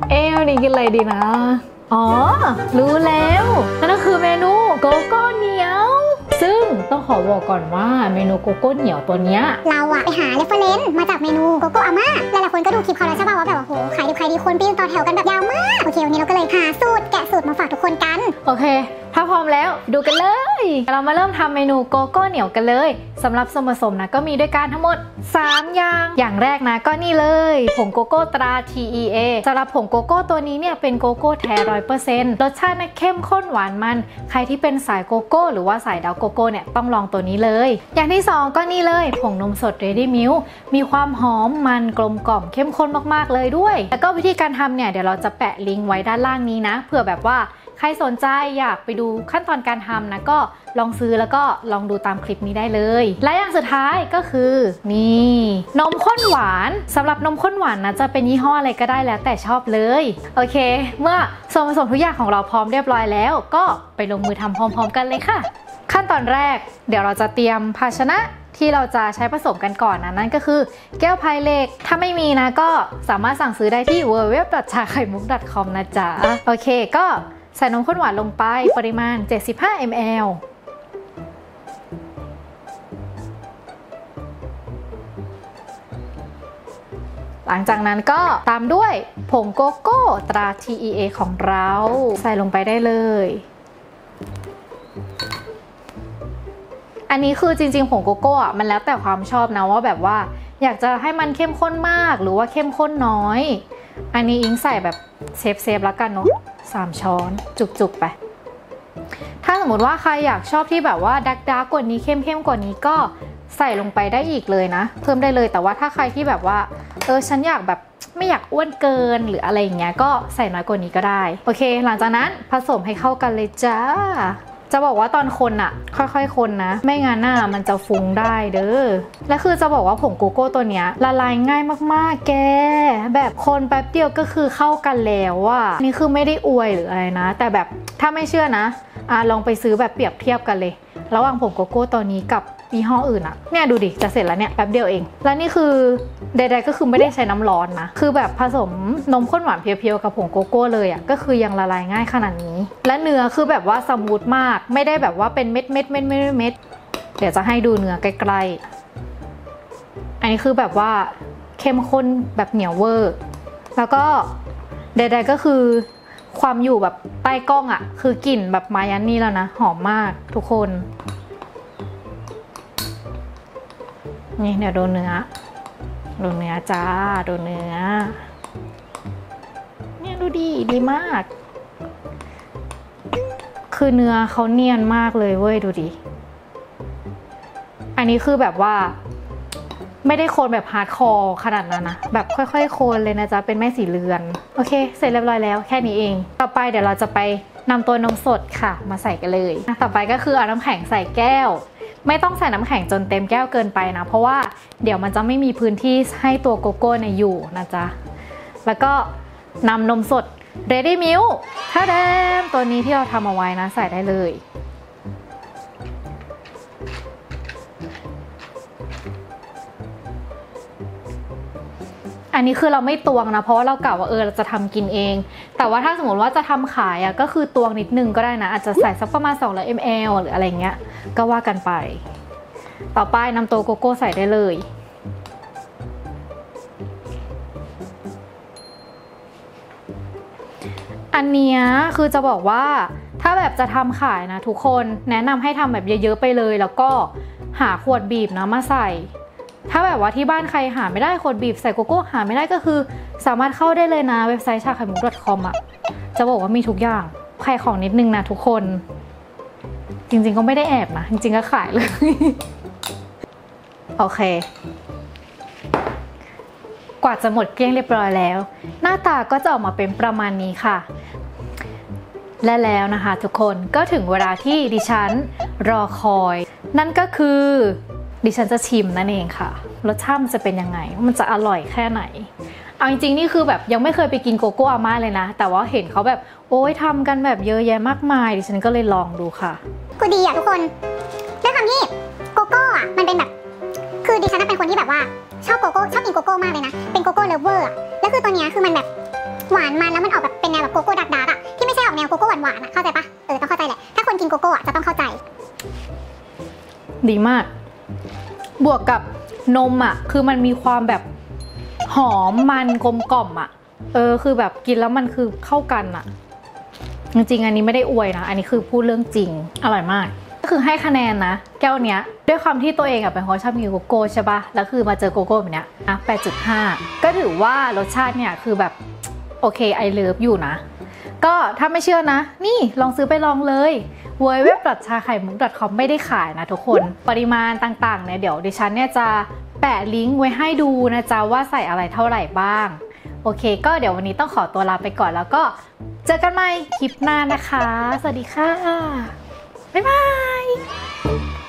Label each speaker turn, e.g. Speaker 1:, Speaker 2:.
Speaker 1: วันนี้กินอะไรดีนะอ๋อรู้แล้วนั่นก็คือเมนูโกโก้เหนียวซึ่งต้องขอบอกก่อนว่าเมนูโกโก้เหนียวตัวเนี้ย
Speaker 2: เราอะไปหาเรฟเฟอเรนซ์มาจากเมนูโกโก้อาม่าหลายๆคนก็ดูคลิปเขาแล้วใช่ป่ะว่าแบบโอ้โหขายดีคนปีนต่อแถวกันแบบยาวมากโอเควันนี้เราก็เลยหาสูตรแกะสูตรมาฝากทุกคนกัน
Speaker 1: โอเคถ้าพร้อมแล้วดูกันเลยเรามาเริ่มทำเมนูโกโก้เหนียวกันเลยสำหรับส่วนผสมนะก็มีด้วยกันทั้งหมด3อย่างแรกนะก็นี่เลยผงโกโก้ตรา TEA สำหรับผงโกโก้ตัวนี้เนี่ยเป็นโกโก้แท้ 100% รสชาตินะเข้มข้นหวานมันใครที่เป็นสายโกโก้หรือว่าสายดาวโกโก้เนี่ยต้องลองตัวนี้เลยอย่างที่2ก็นี่เลยผงนมสด Ready Milk มีความหอมมันกลมกล่อมเข้มข้นมากๆเลยด้วยแล้วก็วิธีการทำเนี่ยเดี๋ยวเราจะแปะลิงก์ไว้ด้านล่างนี้นะเผื่อแบบว่าใครสนใจอยากไปดูขั้นตอนการทำนะก็ลองซื้อแล้วก็ลองดูตามคลิปนี้ได้เลยและอย่างสุดท้ายก็คือนี่นมข้นหวานสำหรับนมข้นหวานนะจะเป็นยี่ห้ออะไรก็ได้แล้วแต่ชอบเลยโอเคเมื่อส่วนผสมทุกอย่างของเราพร้อมเรียบร้อยแล้วก็ไปลงมือทำพร้อมๆกันเลยค่ะขั้นตอนแรกเดี๋ยวเราจะเตรียมภาชนะที่เราจะใช้ผสมกันก่อนนะนั่นก็คือแก้วพายเหล็กถ้าไม่มีนะก็สามารถสั่งซื้อได้ที่ www.chakhaimuc.com นะจ๊ะโอเคก็ใส่นมข้นหวานลงไปปริมาณ75 ml หลังจากนั้นก็ตามด้วยผงโกโก้ตรา TEA ของเราใส่ลงไปได้เลยอันนี้คือจริงๆผงโกโก้อะมันแล้วแต่ความชอบนะว่าแบบว่าอยากจะให้มันเข้มข้นมากหรือว่าเข้มข้นน้อยอันนี้อิงใส่แบบเซฟแล้วกันเนาะ3 ช้อนจุกๆไปถ้าสมมติว่าใครอยากชอบที่แบบว่าดักกว่านี้เข้มกว่านี้ก็ใส่ลงไปได้อีกเลยนะเพิ่มได้เลยแต่ว่าถ้าใครที่แบบว่าฉันอยากแบบไม่อยากอ้วนเกินหรืออะไรอย่างเงี้ยก็ใส่น้อยกว่านี้ก็ได้โอเคหลังจากนั้นผสมให้เข้ากันเลยจ้าจะบอกว่าตอนคนอะค่อยๆคนนะไม่งั้นน่ะมันจะฟุ้งได้เด้อและคือจะบอกว่าผงโกโก้ตัวเนี้ยละลายง่ายมากๆแกแบบคนแป๊บเดียวก็คือเข้ากันแล้วอะนี่คือไม่ได้อวยหรืออะไรนะแต่แบบถ้าไม่เชื่อนะลองไปซื้อแบบเปรียบเทียบกันเลยระหว่างผงโกโก้ตัวนี้กับยี่ห้ออื่นอะเนี่ยดูดิจะเสร็จแล้วเนี่ยแป๊บเดียวเองแล้วนี่คือใดๆก็คือไม่ได้ใช้น้ำร้อนนะคือแบบผสมนมข้นหวานเพียวๆกับผงโกโก้เลยอะก็คือยังละลายง่ายขนาดนี้และเนื้อคือแบบว่าสมูทมากไม่ได้แบบว่าเป็นเม็ดเดี๋ยวจะให้ดูเนื้อใกล้ๆอันนี้คือแบบว่าเข้มข้นแบบเหนียวเวอร์แล้วก็ใดๆก็คือความอยู่แบบใต้กล้องอะคือกลิ่นแบบมายันนี่แล้วนะหอมมากทุกคนนี่เดี๋ยวดูเนื้อจ้าดูเนื้อเนี่ยดูดีมากคือเนื้อเขาเนียนมากเลยเว้ยดูดิอันนี้คือแบบว่าไม่ได้โคนแบบฮาร์ดคอร์ขนาดนั้นนะแบบค่อยๆโคนเลยนะจ๊ะเป็นแม่สีเรือนโอเคเสร็จเรียบร้อยแล้วแค่นี้เองต่อไปเดี๋ยวเราจะไปนำตัวนมสดค่ะมาใส่กันเลยต่อไปก็คือเอาน้ำแข็งใส่แก้วไม่ต้องใส่น้ำแข็งจนเต็มแก้วเกินไปนะเพราะว่าเดี๋ยวมันจะไม่มีพื้นที่ให้ตัวโกโก้เนี่ยอยู่นะจ๊ะแล้วก็นำนมสด Ready Milk ถ้าแดมตัวนี้ที่เราทำเอาไว้นะใส่ได้เลยอันนี้คือเราไม่ตวงนะเพราะว่าเรากะว่าเราจะทำกินเองแต่ว่าถ้าสมมติว่าจะทำขายอะก็คือตวงนิดนึงก็ได้นะอาจจะใส่สักประมาณ200 ml หรืออะไรเงี้ยก็ว่ากันไปต่อไปนำตัวโกโก้ใส่ได้เลยอันนี้คือจะบอกว่าถ้าแบบจะทำขายนะทุกคนแนะนำให้ทำแบบเยอะๆไปเลยแล้วก็หาขวดบีบนะมาใส่ถ้าแบบว่าที่บ้านใครหาไม่ได้ขวดบีบใส่โกโก้หาไม่ได้ก็คือสามารถเข้าได้เลยนะเว็บไซต์chakhaimuc.com อ่ะจะบอกว่ามีทุกอย่างขายของนิดนึงนะทุกคนจริงๆก็ไม่ได้แอบนะจริงๆก็ขายเลย โอเคกว่าจะหมดเกลี้ยงเรียบร้อยแล้วหน้าตาก็จะออกมาเป็นประมาณนี้ค่ะและแล้วนะคะทุกคนก็ถึงเวลาที่ดิฉันรอคอยนั่นก็คือดิฉันจะชิมนั่นเองค่ะรสชาติมันจะเป็นยังไงมันจะอร่อยแค่ไหนเอาจริงๆนี่คือแบบยังไม่เคยไปกินโกโก้อาม่าเลยนะแต่ว่าเห็นเขาแบบโอ้ยทำกันแบบเยอะแยะมากมายดิฉันก็เลยลองดูค่ะ
Speaker 2: คือดีอะทุกคนด้วยความที่โกโก้อะมันเป็นแบบคือดิฉันเป็นคนที่แบบว่าชอบโกโก้ชอบกินโกโก้มากเลยนะเป็นโกโก้เลิฟเวอร์แล้วคือตัวเนี้ยคือมันแบบหวานมันแล้วมันออกแบบเป็นแนวแบบโกโก้ดักๆอ่ะที่ไม่ใช่ออกแนวโกโก้หวานๆอ่ะเข้าใจปะต้องเข้าใจแหละถ้าคนกินโกโก้อ่ะจะต้องเข้าใจ
Speaker 1: ดีมากบวกกับนมอ่ะคือมันมีความแบบหอมมันกลมกล่อมอ่ะคือแบบกินแล้วมันคือเข้ากันอ่ะจริงๆอันนี้ไม่ได้อวยนะอันนี้คือพูดเรื่องจริงอร่อยมากก็คือให้คะแนนนะแก้วเนี้ยด้วยความที่ตัวเองอ่ะเป็นคนชอบกินโกโก้ใช่ปะแล้วคือมาเจอโกโก้แบบเนี้ย8.5 ก็ถือว่ารสชาติเนี่ยคือแบบโอเคไอเลิฟอยู่นะก็ถ้าไม่เชื่อนะนี่ลองซื้อไปลองเลย www.chakaimuк.com ไม่ได้ขายนะทุกคนปริมาณต่างๆเนี่ยเดี๋ยวดิฉันเนี่ยจะแปะลิงก์ไว้ให้ดูนะจ๊ะว่าใส่อะไรเท่าไหร่บ้างโอเคก็เดี๋ยววันนี้ต้องขอตัวลาไปก่อนแล้วก็เจอกันใหม่คลิปหน้านะคะสวัสดีค่ะบ๊ายบาย